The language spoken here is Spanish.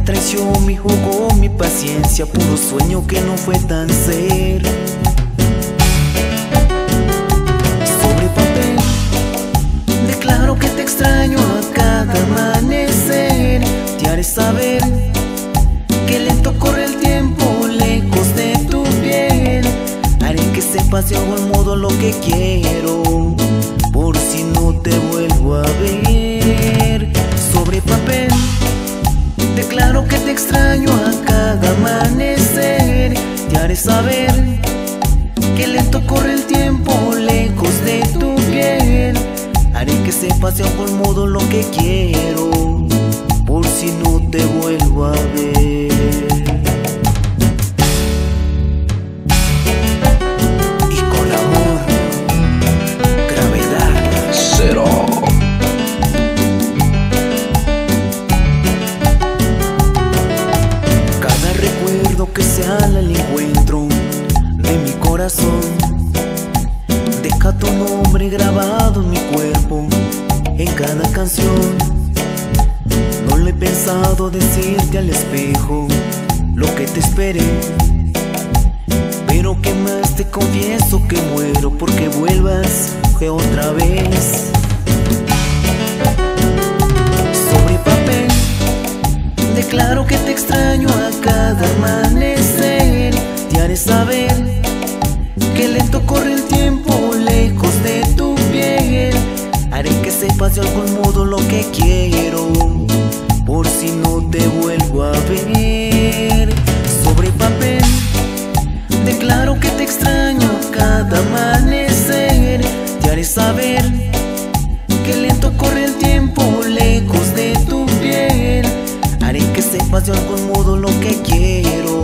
traición me jugó mi paciencia, puro sueño que no fue tan ser. Sobre papel declaro que te extraño a cada amanecer. Te haré saber que lento corre el tiempo lejos de tu piel. Haré que sepas de algún modo lo que quiero, por si no te vuelvo a ver. Sobre papel declaro que te extraño a cada amanecer. Te haré saber que lento corre el tiempo lejos de tu piel. Haré que sepas de algún modo lo que quiero, por si no te vuelvo a ver. Y con amor, Gravedad Cero. Cada recuerdo que sale al encuentro de mi corazón deja tu nombre grabado en mi cuerpo, en cada canción. No lo he pensado decirte al espejo lo que te esperé, pero que más te confieso que muero porque vuelvas que otra vez. Sobre papel declaro que te extraño a cada amanecer. Te haré saber que lento corre el tiempo lejos de tu piel. Haré que sepas de algún modo lo que quiero, por si no te vuelvo a ver. Sobre papel declaro que te extraño cada amanecer. Te haré saber que lento corre el tiempo lejos de tu piel. Haré que sepas de algún modo lo que quiero,